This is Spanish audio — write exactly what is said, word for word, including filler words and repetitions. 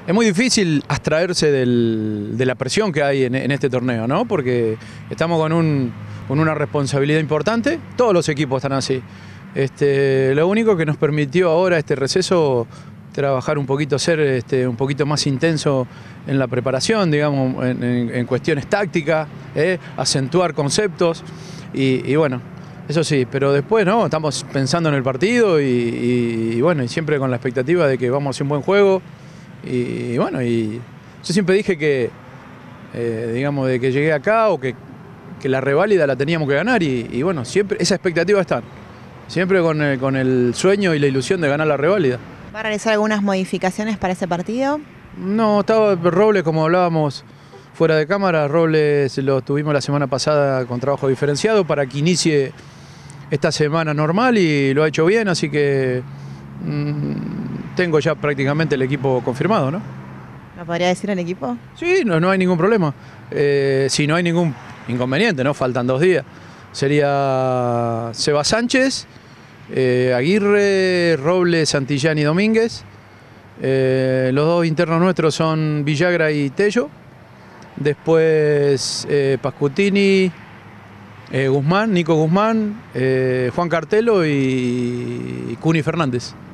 Es muy difícil abstraerse del, de la presión que hay en, en este torneo, ¿no? Porque estamos con, un, con una responsabilidad importante, todos los equipos están así. Este, lo único que nos permitió ahora este receso, trabajar un poquito, ser este, un poquito más intenso en la preparación, digamos, en, en, en cuestiones tácticas, ¿eh? Acentuar conceptos y, y bueno, eso sí, pero después no, estamos pensando en el partido y, y, y bueno, y siempre con la expectativa de que vamos a hacer un buen juego. Y, y bueno, y yo siempre dije que, eh, digamos, de que llegué acá o que, que la reválida la teníamos que ganar y, y bueno, siempre esa expectativa está. Siempre con el, con el sueño y la ilusión de ganar la reválida. ¿Va a realizar algunas modificaciones para ese partido? No, estaba Robles, como hablábamos fuera de cámara, Robles lo tuvimos la semana pasada con trabajo diferenciado para que inicie esta semana normal y lo ha hecho bien, así que mmm, tengo ya prácticamente el equipo confirmado, ¿no? ¿Me podría decir el equipo? Sí, no, no hay ningún problema. Eh, si no hay ningún inconveniente, ¿no? Faltan dos días. Sería Seba Sánchez, eh, Aguirre, Robles, Santillán y Domínguez. Eh, los dos internos nuestros son Villagra y Tello. Después eh, Pascutini, eh, Guzmán, Nico Guzmán, eh, Juan Cartelo y Cuni Fernández.